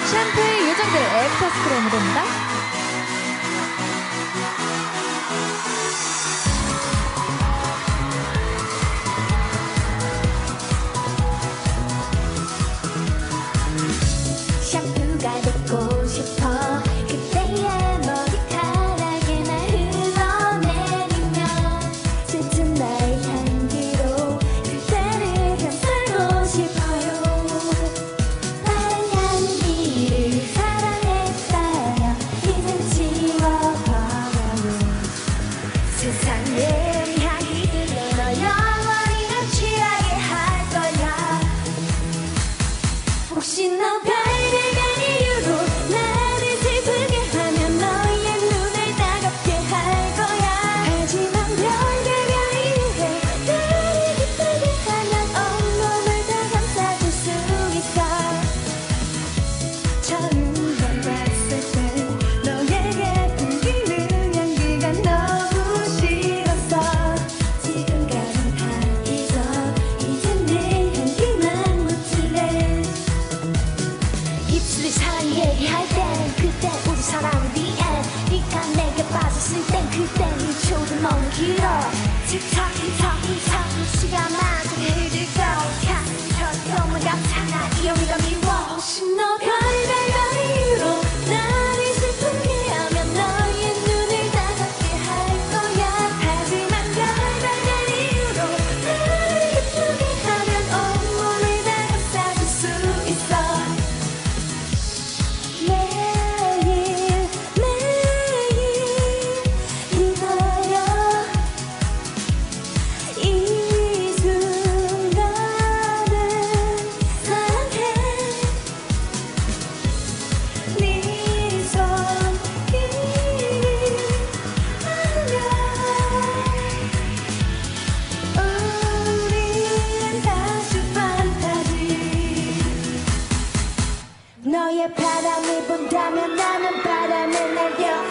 샴푸의 요정들 애프터 스크롤 무대입니다. 샴푸가 되고 싶어 그때의 머리카락에 날 흘러내리면 짙은 나의 향기로 그때를 감싸고 싶어요. 다른 향기를 사랑했다며 이젠 지워버려요. 세상의 향기들로 너 영원히 날 취하게 할 거야. 혹시 너 별별별 이유로 나를 슬프게 하면 너의 눈을 따갑게 할 거야. 하지만 별별별 이유에 나를 기쁘게 하면 온몸을 다 감싸줄 수 있어. 처음 널 봤을 때 너에게 풍기는 향기가 너무 싫었어. 지금까진 다 잊어 이젠 내 향기만 묻힐래. 입술이 사랑 얘기할 땐 그때 우리 사랑은 the end. 네가 내게 빠졌을 땐 그때 네 초도 너무 길어. 틱톡 틱톡 틱톡 시간마저 흐르고 가슴처럼 같아 이 여기가 미워. 혹시 너 별별별 이유로 나를 슬프게 하면 너의 눈을 따갑게 할 거야. 하지만 별별별 이유로 나를 기쁘게 하면 온몸을 다 감싸줄 수 있어. 매일 기다려 이 순간을 사랑해. 네 손길이 닿으면 우린 다시 판타지. 너의 바람을 본다면 나는 바람을 날려.